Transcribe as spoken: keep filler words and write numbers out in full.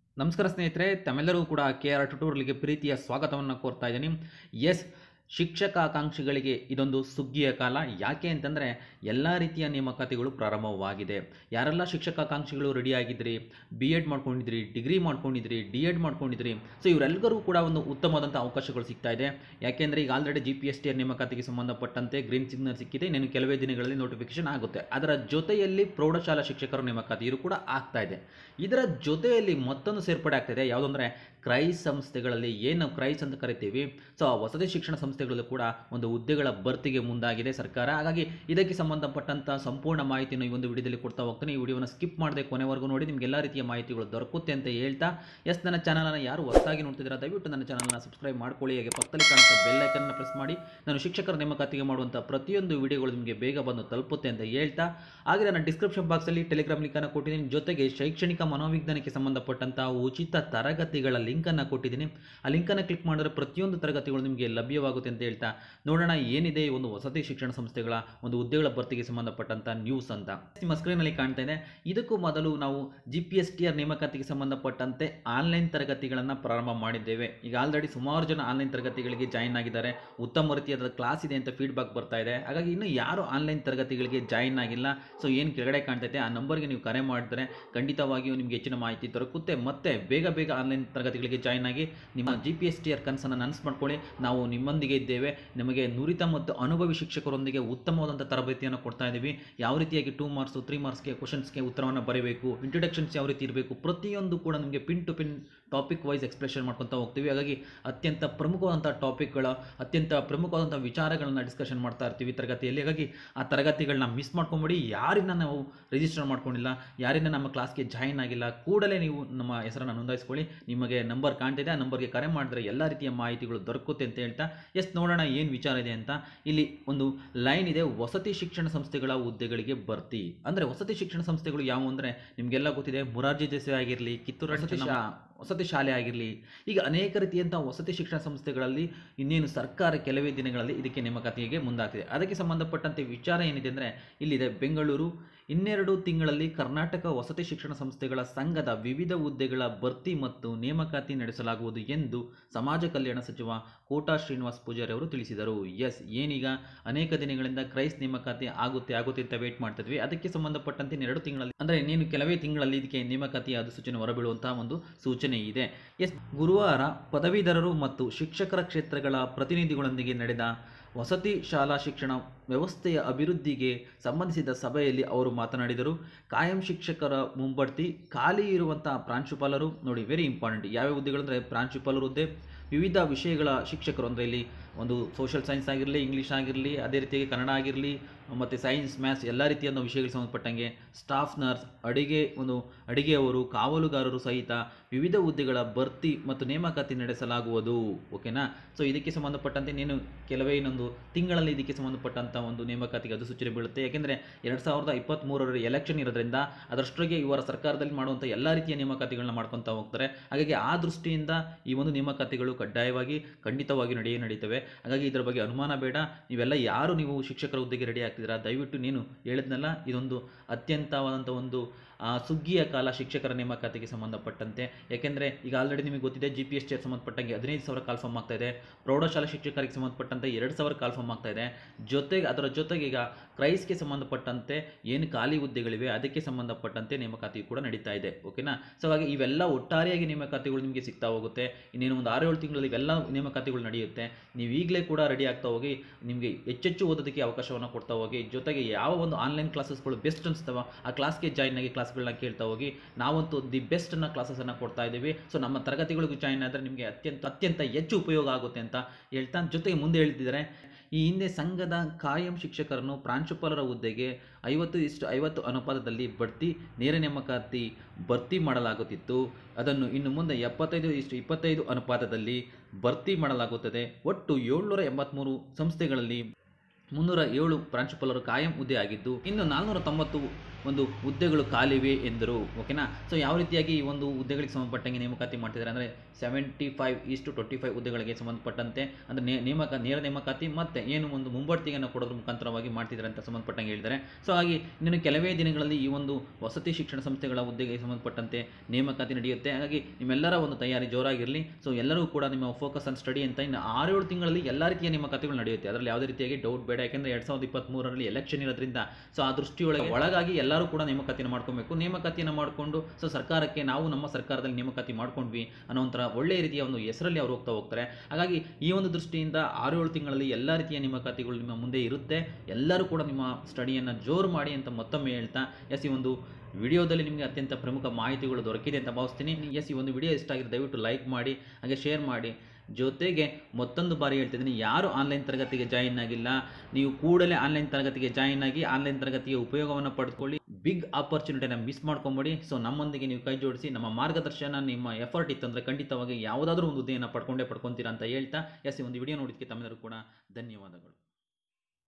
ನಮಸ್ಕಾರ ಸ್ನೇಹಿತರೆ, ತಮ್ಮೆಲ್ಲರೂ ಕೂಡ ಕೆ ಆರ್ ಟ್ಯುಟೋರಿಯಲ್ಗೆ ಪ್ರೀತಿಯ ಸ್ವಾಗತವನ್ನು ಕೋರ್ತಾ ಇದ್ದೀನಿ. ಎಸ್, ಶಿಕ್ಷಕ ಆಕಾಂಕ್ಷಿಗಳಿಗೆ ಇದೊಂದು ಸುಗ್ಗಿಯ ಕಾಲ. ಯಾಕೆ ಅಂತಂದರೆ ಎಲ್ಲ ರೀತಿಯ ನೇಮಕಾತಿಗಳು ಪ್ರಾರಂಭವಾಗಿದೆ. ಯಾರೆಲ್ಲ ಶಿಕ್ಷಕ ಆಕಾಂಕ್ಷಿಗಳು ರೆಡಿಯಾಗಿದ್ರಿ, ಬಿ ಎಡ್ ಮಾಡ್ಕೊಂಡಿದ್ರಿ, ಡಿಗ್ರಿ ಮಾಡ್ಕೊಂಡಿದ್ರಿ, ಡಿ ಎಡ್ ಮಾಡ್ಕೊಂಡಿದ್ರಿ, ಸೊ ಇವರೆಲ್ಲರೂ ಕೂಡ ಒಂದು ಉತ್ತಮವಾದಂಥ ಅವಕಾಶಗಳು ಸಿಗ್ತಾ ಇದೆ. ಯಾಕೆಂದರೆ ಈಗ already G P S T R ನೇಮಕಾತಿಗೆ ಸಂಬಂಧಪಟ್ಟಂತೆ ಗ್ರೀನ್ ಸಿಗ್ನಲ್ ಸಿಕ್ಕಿದೆ. ಇನ್ನೇನು ಕೆಲವೇ ದಿನಗಳಲ್ಲಿ ನೋಟಿಫಿಕೇಶನ್ ಆಗುತ್ತೆ. ಅದರ ಜೊತೆಯಲ್ಲಿ ಪ್ರೌಢಶಾಲಾ ಶಿಕ್ಷಕರ ನೇಮಕಾತಿ ಇರು ಕೂಡ ಆಗ್ತಾ ಇದೆ. ಇದರ ಜೊತೆಯಲ್ಲಿ ಮತ್ತೊಂದು ಸೇರ್ಪಡೆ ಆಗ್ತಾಯಿದೆ. ಯಾವುದಂದರೆ ಕ್ರೈಸ್ ಸಂಸ್ಥೆಗಳಲ್ಲಿ, ಏನು ಕ್ರೈಸ್ ಅಂತ ಕರಿತೀವಿ, ಸೊ ಆ ವಸತಿ ಶಿಕ್ಷಣ ಸಂಸ್ಥೆಗಳಲ್ಲೂ ಕೂಡ ಒಂದು ಹುದ್ದೆಗಳ ಭರ್ತಿಗೆ ಮುಂದಾಗಿದೆ ಸರ್ಕಾರ. ಹಾಗಾಗಿ ಇದಕ್ಕೆ ಸಂಬಂಧಪಟ್ಟಂಥ ಸಂಪೂರ್ಣ ಮಾಹಿತಿಯನ್ನು ಈ ಒಂದು ವಿಡಿಯೋದಲ್ಲಿ ಕೊಡ್ತಾ ಹೋಗ್ತೀನಿ. ಈ ವಿಡಿಯೋನ ಸ್ಕಿಪ್ ಮಾಡದೆ ಕೊನೆವರೆಗೂ ನೋಡಿ, ನಿಮಗೆ ಎಲ್ಲ ರೀತಿಯ ಮಾಹಿತಿಗಳು ದೊರಕುತ್ತೆ ಅಂತ ಹೇಳ್ತಾ, ಎಸ್, ನನ್ನ ಚಾನಲನ್ನು ಯಾರು ಹೊಸದಾಗಿ ನೋಡ್ತಿದ್ದೀರಾ ದಯವಿಟ್ಟು ನನ್ನ ಚಾನಲನ್ನು ಸಬ್ಸ್ಕ್ರೈಬ್ ಮಾಡ್ಕೊಳ್ಳಿ. ಹಾಗೆ ಪಕ್ಕದಲ್ಲಿ ಕಾಣುವಂಥ ಬೆಲ್ ಐಕನ್ನ ಪ್ರೆಸ್ ಮಾಡಿ ನಾನು ಶಿಕ್ಷಕರ ನೇಮಕಾತಿಗೆ ಮಾಡುವಂಥ ಪ್ರತಿಯೊಂದು ವಿಡಿಯೋಗಳು ನಿಮಗೆ ಬೇಗ ಬಂದು ತಲುಪುತ್ತೆ ಅಂತ ಹೇಳ್ತಾ, ಹಾಗೆ ನಾನು ಡಿಸ್ಕ್ರಿಪ್ಷನ್ ಬಾಕ್ಸಲ್ಲಿ ಟೆಲಿಗ್ರಾಮ್ ಲಿಂಕನ್ನು ಕೊಟ್ಟಿದ್ದೀನಿ. ಜೊತೆಗೆ ಶೈಕ್ಷಣಿಕ ಮನೋವಿಜ್ಞಾನಕ್ಕೆ ಸಂಬಂಧಪಟ್ಟಂಥ ಉಚಿತ ತರಗತಿಗಳ ಲಿಂಕನ್ನು ಕೊಟ್ಟಿದ್ದೀನಿ. ಆ ಲಿಂಕನ್ನು ಕ್ಲಿಕ್ ಮಾಡಿದ್ರೆ ಪ್ರತಿಯೊಂದು ತರಗತಿಗಳು ನಿಮಗೆ ಲಭ್ಯವಾಗುತ್ತೆ ಅಂತ ಹೇಳ್ತಾ, ನೋಡೋಣ ಏನಿದೆ ಈ ಒಂದು ವಸತಿ ಶಿಕ್ಷಣ ಸಂಸ್ಥೆಗಳ ಒಂದು ಹುದ್ದೆಗಳ ಭರ್ತಿಗೆ ಸಂಬಂಧಪಟ್ಟಂಥ ನ್ಯೂಸ್ ಅಂತ ನಿಮ್ಮ ಸ್ಕ್ರೀನಲ್ಲಿ ಕಾಣ್ತಾ ಇದೆ. ಇದಕ್ಕೂ ಮೊದಲು ನಾವು G P S T R ನೇಮಕಾತಿಗೆ ಸಂಬಂಧಪಟ್ಟಂತೆ ಆನ್ಲೈನ್ ತರಗತಿಗಳನ್ನು ಪ್ರಾರಂಭ ಮಾಡಿದ್ದೇವೆ. ಈಗ ಆಲ್ರೆಡಿ ಸುಮಾರು ಜನ ಆನ್ಲೈನ್ ತರಗತಿಗಳಿಗೆ ಜಾಯಿನ್ ಆಗಿದ್ದಾರೆ. ಉತ್ತಮ ರೀತಿಯಾದ ಕ್ಲಾಸ್ ಇದೆ ಅಂತ ಫೀಡ್ಬ್ಯಾಕ್ ಬರ್ತಾ ಇದೆ. ಹಾಗಾಗಿ ಇನ್ನು ಯಾರು ಆನ್ಲೈನ್ ತರಗತಿಗಳಿಗೆ ಜಾಯಿನ್ ಆಗಿಲ್ಲ, ಸೊ ಏನು ಕೆಳಗಡೆ ಕಾಣ್ತೈತೆ ಆ ನಂಬರ್ಗೆ ನೀವು ಕರೆ ಮಾಡಿದ್ರೆ ಖಂಡಿತವಾಗಿಯೂ ನಿಮಗೆ ಹೆಚ್ಚಿನ ಮಾಹಿತಿ ದೊರಕುತ್ತೆ. ಮತ್ತೆ ಬೇಗ ಬೇಗ ಆನ್ಲೈನ್ ತರಗತಿಗಳಿಗೆ ಜಾಯಿನ್ ಆಗಿ ನಿಮ್ಮ G P S T R ಕನಸನ್ನು ನನಸು ಮಾಡ್ಕೊಳ್ಳಿ. ನಾವು ನಿಮ್ಮೊಂದಿಗೆ ಇದ್ದೇವೆ. ನಿಮಗೆ ನುರಿತ ಮತ್ತು ಅನುಭವಿ ಶಿಕ್ಷಕರೊಂದಿಗೆ ಉತ್ತಮವಾದಂಥ ತರಬೇತಿಯನ್ನು ಕೊಡ್ತಾ ಇದ್ದೀವಿ. ಯಾವ ರೀತಿಯಾಗಿ ಟೂ ಮಾರ್ಕ್ಸು ತ್ರೀ ಮಾರ್ಕ್ಸ್ಗೆ ಕ್ವಶನ್ಸ್ಗೆ ಉತ್ತರವನ್ನು ಬರೀಬೇಕು, ಇಂಟ್ರೊಡಕ್ಷನ್ಸ್ ಯಾವ ರೀತಿ ಇರಬೇಕು, ಪ್ರತಿಯೊಂದು ಕೂಡ ನಿಮಗೆ pin to pin topic wise explanation ಮಾಡ್ಕೊತಾ ಹೋಗ್ತೀವಿ. ಹಾಗಾಗಿ ಅತ್ಯಂತ ಪ್ರಮುಖವಾದಂಥ ಟಾಪಿಕ್ಗಳ, ಅತ್ಯಂತ ಪ್ರಮುಖವಾದಂಥ ವಿಚಾರಗಳನ್ನ ಡಿಸ್ಕಷನ್ ಮಾಡ್ತಾ ಇರ್ತೀವಿ ತರಗತಿಯಲ್ಲಿ. ಹಾಗಾಗಿ ಆ ತರಗತಿಗಳನ್ನ ಮಿಸ್ ಮಾಡ್ಕೊಂಬಿಡಿ. ಯಾರಿನ ನಾವು ರಿಜಿಸ್ಟರ್ ಮಾಡ್ಕೊಂಡಿಲ್ಲ, ಯಾರಿನ ನಮ್ಮ ಕ್ಲಾಸ್ಗೆ ಜಾಯಿನ್ ಆಗಿಲ್ಲ, ಕೂಡಲೇ ನೀವು ನಮ್ಮ ಹೆಸರನ್ನು ನೋಂದಾಯಿಸ್ಕೊಳ್ಳಿ. ನಿಮಗೆ ನಂಬರ್ ಕಾಣ್ತಿದೆ, ಆ ನಂಬರ್ಗೆ ಕರೆ ಮಾಡಿದ್ರೆ ಎಲ್ಲ ರೀತಿಯ ಮಾಹಿತಿಗಳು ದೊರಕುತ್ತೆ ಅಂತ ಹೇಳ್ತಾ, ಎಸ್, ನೋಡೋಣ ಏನು ವಿಚಾರ ಇದೆ ಅಂತ. ಇಲ್ಲಿ ಒಂದು ಲೈನ್ ಇದೆ, ವಸತಿ ಶಿಕ್ಷಣ ಸಂಸ್ಥೆಗಳ ಹುದ್ದೆಗಳಿಗೆ ಭರ್ತಿ. ಅಂದರೆ ವಸತಿ ಶಿಕ್ಷಣ ಸಂಸ್ಥೆಗಳು ಯಾವುವು ಅಂದರೆ ನಿಮಗೆಲ್ಲ ಗೊತ್ತಿದೆ. ಮೊರಾರ್ಜಿ ದೇಸಾಯಿ ಆಗಿರಲಿ, ಕಿತ್ತೂರು ವಸತಿ ವಸತಿ ಶಾಲೆ ಆಗಿರಲಿ, ಈಗ ಅನೇಕ ರೀತಿಯಂಥ ವಸತಿ ಶಿಕ್ಷಣ ಸಂಸ್ಥೆಗಳಲ್ಲಿ ಇನ್ನೇನು ಸರ್ಕಾರ ಕೆಲವೇ ದಿನಗಳಲ್ಲಿ ಇದಕ್ಕೆ ನೇಮಕಾತಿಗೆ ಮುಂದಾಗ್ತಿದೆ. ಅದಕ್ಕೆ ಸಂಬಂಧಪಟ್ಟಂತೆ ವಿಚಾರ ಏನಿದೆ ಅಂದರೆ ಇಲ್ಲಿದೆ, ಬೆಂಗಳೂರು ಇನ್ನೆರಡು ತಿಂಗಳಲ್ಲಿ ಕರ್ನಾಟಕ ವಸತಿ ಶಿಕ್ಷಣ ಸಂಸ್ಥೆಗಳ ಸಂಘದ ವಿವಿಧ ಹುದ್ದೆಗಳ ಭರ್ತಿ ಮತ್ತು ನೇಮಕಾತಿ ನಡೆಸಲಾಗುವುದು ಎಂದು ಸಮಾಜ ಕಲ್ಯಾಣ ಸಚಿವ ಕೋಟಾ ಶ್ರೀನಿವಾಸ ಪೂಜಾರಿ ಅವರು ತಿಳಿಸಿದರು. ಎಸ್, ಏನೀಗ ಅನೇಕ ದಿನಗಳಿಂದ ಕ್ರೈಸ್ ನೇಮಕಾತಿ ಆಗುತ್ತೆ ಆಗುತ್ತೆ ಅಂತ ವೇಟ್ ಮಾಡ್ತಿದ್ವಿ. ಅದಕ್ಕೆ ಸಂಬಂಧಪಟ್ಟಂತೆ ಇನ್ನೆರಡು ತಿಂಗಳಲ್ಲಿ ಅಂದರೆ ಇನ್ನೇನು ಕೆಲವೇ ತಿಂಗಳಲ್ಲಿ ಇದಕ್ಕೆ ನೇಮಕಾತಿ ಅಧಿಸೂಚನೆ ಹೊರಬೀಳುವಂತಹ ಒಂದು ಸೂಚನೆ ಇದೆ. ಎಸ್, ಗುರುವಾರ ಪದವೀಧರರು ಮತ್ತು ಶಿಕ್ಷಕರ ಕ್ಷೇತ್ರಗಳ ಪ್ರತಿನಿಧಿಗಳೊಂದಿಗೆ ನಡೆದ ವಸತಿ ಶಾಲಾ ಶಿಕ್ಷಣ ವ್ಯವಸ್ಥೆಯ ಅಭಿವೃದ್ಧಿಗೆ ಸಂಬಂಧಿಸಿದ ಸಭೆಯಲ್ಲಿ ಅವರು ಮಾತನಾಡಿದರು. ಕಾಯಂ ಶಿಕ್ಷಕರ ಮುಂಬಡ್ತಿ, ಖಾಲಿ ಇರುವಂಥ ಪ್ರಾಂಶುಪಾಲರು, ನೋಡಿ ವೆರಿ ಇಂಪಾರ್ಟೆಂಟ್, ಯಾವ್ಯಾವ ಹುದ್ದೆಗಳು ಅಂದರೆ ಪ್ರಾಂಶುಪಾಲರು ಹುದ್ದೆ, ವಿವಿಧ ವಿಷಯಗಳ ಶಿಕ್ಷಕರು ಅಂದರೆ ಇಲ್ಲಿ ಒಂದು ಸೋಷಿಯಲ್ ಸೈನ್ಸ್ ಆಗಿರಲಿ, ಇಂಗ್ಲೀಷ್ ಆಗಿರಲಿ, ಅದೇ ರೀತಿಯಾಗಿ ಕನ್ನಡ ಆಗಿರಲಿ, ಮತ್ತು ಸೈನ್ಸ್, ಮ್ಯಾಥ್ಸ್ ಎಲ್ಲ ರೀತಿಯ ವಿಷಯಗಳಿಗೆ ಸಂಬಂಧಪಟ್ಟಂಗೆ ಸ್ಟಾಫ್ ನರ್ಸ್, ಅಡಿಗೆ ಒಂದು ಅಡಿಗೆಯವರು, ಕಾವಲುಗಾರರು ಸಹಿತ ವಿವಿಧ ಹುದ್ದೆಗಳ ಭರ್ತಿ ಮತ್ತು ನೇಮಕಾತಿ ನಡೆಸಲಾಗುವುದು. ಓಕೆನಾ? ಸೊ ಇದಕ್ಕೆ ಸಂಬಂಧಪಟ್ಟಂತೆ ನೀನು ಕೆಲವೇ ಇನ್ನೊಂದು ತಿಂಗಳಲ್ಲಿ ಇದಕ್ಕೆ ಸಂಬಂಧಪಟ್ಟಂಥ ಒಂದು ನೇಮಕಾತಿಗೆ ಅಧಿಸೂಚನೆ ಬೀಳುತ್ತೆ. ಯಾಕೆಂದರೆ ಎರಡು ಸಾವಿರದ ಇಪ್ಪತ್ತ್ಮೂರರ ಎಲೆಕ್ಷನ್ ಇರೋದ್ರಿಂದ ಅದರಷ್ಟೊಳಗೆ ಇವರ ಸರ್ಕಾರದಲ್ಲಿ ಮಾಡುವಂಥ ಎಲ್ಲ ರೀತಿಯ ನೇಮಕಾತಿಗಳನ್ನ ಮಾಡ್ಕೊತಾ ಹೋಗ್ತಾರೆ. ಹಾಗಾಗಿ ಆ ದೃಷ್ಟಿಯಿಂದ ಈ ಒಂದು ನೇಮಕಾತಿಗಳು ಕಡ್ಡಾಯವಾಗಿ ಖಂಡಿತವಾಗಿ ನಡೆಯೇ ನಡೀತವೆ. ಹಾಗಾಗಿ ಇದರ ಬಗ್ಗೆ ಅನುಮಾನ ಬೇಡ. ನೀವೆಲ್ಲ ಯಾರು ನೀವು ಶಿಕ್ಷಕರ ಹುದ್ದೆಗೆ ರೆಡಿ ಆಗ್ತಿದ್ದೀರಾ, ದಯವಿಟ್ಟು ನೀನು ಹೇಳಿದ್ನಲ್ಲ, ಇದೊಂದು ಅತ್ಯಂತವಾದಂಥ ಒಂದು ಸುಗ್ಗಿಯ ಕಾಲ ಶಿಕ್ಷಕರ ನೇಮಕಾತಿಗೆ ಸಂಬಂಧಪಟ್ಟಂತೆ. ಯಾಕೆಂದರೆ ಈಗ ಆಲ್ರೆಡಿ ನಿಮಗೆ ಗೊತ್ತಿದೆ, ಜಿ ಪಿ ಎಸ್ ಟಿ ಸಂಬಂಧಪಟ್ಟಂಗೆ ಹದಿನೈದು ಸಾವಿರ ಕಾಲ್ ಫಾರ್ಮ್ ಆಗ್ತಾ ಇದೆ. ಪ್ರೌಢಶಾಲಾ ಶಿಕ್ಷಕರಿಗೆ ಸಂಬಂಧಪಟ್ಟಂತೆ ಎರಡು ಸಾವಿರ ಕಾಲ್ ಫಾರ್ಮ್ ಆಗ್ತಾ ಇದೆ. ಜೊತೆಗೆ ಅದರ ಜೊತೆಗೆ ಈಗ ಕ್ರೈಸ್ಗೆ ಸಂಬಂಧಪಟ್ಟಂತೆ ಏನು ಖಾಲಿ ಹುದ್ದೆಗಳಿವೆ ಅದಕ್ಕೆ ಸಂಬಂಧಪಟ್ಟಂತೆ ನೇಮಕಾತಿ ಕೂಡ ನಡೀತಾ ಇದೆ. ಓಕೆನಾ? ಸೊ ಹಾಗೆ ಇವೆಲ್ಲ ಒಟ್ಟಾರೆಯಾಗಿ ನೇಮಕಾತಿಗಳು ನಿಮಗೆ ಸಿಗ್ತಾ ಹೋಗುತ್ತೆ. ಇನ್ನೇನು ಒಂದು ಆರು ಏಳು ತಿಂಗಳಲ್ಲಿ ಇವೆಲ್ಲ ನೇಮಕಾತಿಗಳು ನಡೆಯುತ್ತೆ. ನೀವು ಈಗಲೇ ಕೂಡ ರೆಡಿ ಆಗ್ತಾ ಹೋಗಿ, ನಿಮಗೆ ಹೆಚ್ಚೆಚ್ಚು ಓದೋದಕ್ಕೆ ಅವಕಾಶವನ್ನು ಕೊಡ್ತಾ ಹೋಗಿ. ಜೊತೆಗೆ ಯಾವ ಒಂದು ಆನ್ಲೈನ್ ಕ್ಲಾಸಸ್ಗಳು ಬೆಸ್ಟ್ ಅನಿಸ್ತಾವ ಆ ಕ್ಲಾಸ್ಗೆ ಜಾಯಿನ್ ಆಗಿ ಕ್ಲಾಸ್ಗಳನ್ನ ಕೇಳ್ತಾ ಹೋಗಿ. ನಾವಂತೂ ದಿ ಬೆಸ್ಟ್ ಅನ್ನ ಕ್ಲಾಸಸ್ಸನ್ನು ಕೊಡ್ತಾ ಇದ್ದೀವಿ. ಸೊ ನಮ್ಮ ತರಗತಿಗಳಿಗೂ ಜಾಯಿನ್ ಆದರೆ ನಿಮಗೆ ಅತ್ಯಂತ ಅತ್ಯಂತ ಹೆಚ್ಚು ಉಪಯೋಗ ಆಗುತ್ತೆ ಅಂತ ಹೇಳ್ತಾ, ಜೊತೆಗೆ ಮುಂದೆ ಹೇಳ್ತಿದ್ದಾರೆ, ಈ ಹಿಂದೆ ಸಂಘದ ಕಾಯಂ ಶಿಕ್ಷಕರನ್ನು ಪ್ರಾಂಶುಪಾಲರ ಹುದ್ದೆಗೆ ಐವತ್ತು ಇಷ್ಟು ಐವತ್ತು ಅನುಪಾತದಲ್ಲಿ ಬಡ್ತಿ, ನೇರ ನೇಮಕಾತಿ ಭರ್ತಿ ಮಾಡಲಾಗುತ್ತಿತ್ತು. ಅದನ್ನು ಇನ್ನು ಮುಂದೆ ಎಪ್ಪತ್ತೈದು ಇಷ್ಟು ಇಪ್ಪತ್ತೈದು ಅನುಪಾತದಲ್ಲಿ ಭರ್ತಿ ಮಾಡಲಾಗುತ್ತದೆ. ಒಟ್ಟು ಏಳ್ನೂರ ಎಂಬತ್ತ್ಮೂರು ಸಂಸ್ಥೆಗಳಲ್ಲಿ ಮುನ್ನೂರ ಏಳು ಪ್ರಾಂಶುಪಾಲರು ಕಾಯಂ ಹುದ್ದೆ ಆಗಿದ್ದು, ಇನ್ನು ನಾಲ್ನೂರ ತೊಂಬತ್ತು ಒಂದು ಹುದ್ದೆಗಳು ಖಾಲಿವೆ ಎಂದರು. ಓಕೆನಾ. ಸೊ ಯಾವ ರೀತಿಯಾಗಿ ಈ ಒಂದು ಹುದ್ದೆಗಳಿಗೆ ಸಂಬಂಧಪಟ್ಟಂಗೆ ನೇಮಕಾತಿ ಮಾಡ್ತಿದ್ದಾರೆ ಅಂದರೆ seventy five is to twenty five ಹುದ್ದೆಗಳಿಗೆ ಸಂಬಂಧಪಟ್ಟಂತೆ ಅಂದರೆ ನೇ ನೇಮಕ ನೇರ ನೇಮಕಾತಿ ಮತ್ತು ಏನು ಒಂದು ಮುಂಬಡ್ತಿಯನ್ನು ಕೊಡೋದ್ರ ಮುಖಾಂತರವಾಗಿ ಮಾಡ್ತಿದ್ದಾರೆ ಅಂತ ಸಂಬಂಧಪಟ್ಟಂಗೆ ಹೇಳಿದ್ದಾರೆ. ಸೊ ಹಾಗೆ ಇನ್ನು ಕೆಲವೇ ದಿನಗಳಲ್ಲಿ ಈ ಒಂದು ವಸತಿ ಶಿಕ್ಷಣ ಸಂಸ್ಥೆಗಳ ಹುದ್ದೆಗೆ ಸಂಬಂಧಪಟ್ಟಂತೆ ನೇಮಕಾತಿ ನಡೆಯುತ್ತೆ. ಹಾಗಾಗಿ ನಿಮ್ಮೆಲ್ಲರ ಒಂದು ತಯಾರಿ ಜೋರಾಗಿರಲಿ. ಸೊ ಎಲ್ಲರೂ ಕೂಡ ನಿಮ್ಮ ಫೋಕಸ್ ಆನ್ ಸ್ಟಡಿ ಅಂತ ಇನ್ನು ಆರೇಳು ತಿಂಗಳಲ್ಲಿ ಎಲ್ಲ ರೀತಿಯ ನೇಮಕಾತಿಗಳು ನಡೆಯುತ್ತೆ. ಅದರಲ್ಲಿ ಯಾವುದೇ ರೀತಿಯಾಗಿ ಡೌಟ್ ಬೇಡ. ಯಾಕೆಂದರೆ ಎರಡು ಸಾವಿರದ ಇಪ್ಪತ್ತ್ಮೂರರಲ್ಲಿ ಎಲೆಕ್ಷನ್ ಇರೋದ್ರಿಂದ ಸೊ ಆ ದೃಷ್ಟಿಯೊಳಗೆ ಒಳಗಾಗಿ ಎಲ್ಲರೂ ಕೂಡ ನೇಮಕಾತಿಯನ್ನು ಮಾಡ್ಕೊಬೇಕು. ನೇಮಕಾತಿಯನ್ನು ಮಾಡಿಕೊಂಡು ಸೊ ಸರ್ಕಾರಕ್ಕೆ ನಾವು ನಮ್ಮ ಸರ್ಕಾರದಲ್ಲಿ ನೇಮಕಾತಿ ಮಾಡ್ಕೊಂಡ್ವಿ ಅನ್ನೋ ಒಂಥರ ಒಳ್ಳೆಯ ರೀತಿಯ ಒಂದು ಹೆಸರಲ್ಲಿ ಅವರು ಹೋಗ್ತಾ ಹೋಗ್ತಾರೆ. ಹಾಗಾಗಿ ಈ ಒಂದು ದೃಷ್ಟಿಯಿಂದ ಆರು ಏಳು ತಿಂಗಳಲ್ಲಿ ಎಲ್ಲ ರೀತಿಯ ನೇಮಕಾತಿಗಳು ನಿಮ್ಮ ಮುಂದೆ ಇರುತ್ತೆ. ಎಲ್ಲರೂ ಕೂಡ ನಿಮ್ಮ ಸ್ಟಡಿಯನ್ನು ಜೋರು ಮಾಡಿ ಅಂತ ಮತ್ತೊಮ್ಮೆ ಹೇಳ್ತಾ ಎಸ್ ಈ ಒಂದು ವಿಡಿಯೋದಲ್ಲಿ ನಿಮಗೆ ಅತ್ಯಂತ ಪ್ರಮುಖ ಮಾಹಿತಿಗಳು ದೊರಕಿದೆ ಅಂತ ಭಾವಿಸ್ತೀನಿ. ಎಸ್ ಈ ಒಂದು ವಿಡಿಯೋ ಇಷ್ಟ ಆಗಿದ್ರೆ ದಯವಿಟ್ಟು ಲೈಕ್ ಮಾಡಿ, ಹಾಗೆ ಶೇರ್ ಮಾಡಿ. ಜೊತೆಗೆ ಮತ್ತೊಂದು ಬಾರಿ ಹೇಳ್ತಿದ್ದೀನಿ, ಯಾರು ಆನ್ಲೈನ್ ತರಗತಿಗೆ ಜಾಯಿನ್ ಆಗಿಲ್ಲ ನೀವು ಕೂಡಲೇ ಆನ್ಲೈನ್ ತರಗತಿಗೆ ಜಾಯಿನ್ ಆಗಿ ಆನ್ಲೈನ್ ತರಗತಿಯ ಉಪಯೋಗವನ್ನು ಪಡೆದುಕೊಳ್ಳಿ. ಬಿಗ್ ಆಪರ್ಚುನಿಟಿನ ಮಿಸ್ ಮಾಡ್ಕೊಂಬೇಡಿ. ಸೊ ನಮ್ಮೊಂದಿಗೆ ನೀವು ಕೈ ಜೋಡಿಸಿ ನಮ್ಮ ಮಾರ್ಗದರ್ಶನ ನಿಮ್ಮ ಎಫರ್ಟ್ ಇತ್ತಂದರೆ ಖಂಡಿತವಾಗಿ ಯಾವುದಾದ್ರೂ ಒಂದು ಹುದ್ದೆಯನ್ನು ಪಡ್ಕೊಂಡೇ ಪಡ್ಕೊತೀರಾ ಅಂತ ಹೇಳ್ತಾ ಎಸ್ ಈ ಒಂದು ವಿಡಿಯೋ ನೋಡಿದ್ದಕ್ಕೆ ತಮ್ಮೆಲ್ಲರೂ ಕೂಡ ಧನ್ಯವಾದಗಳು.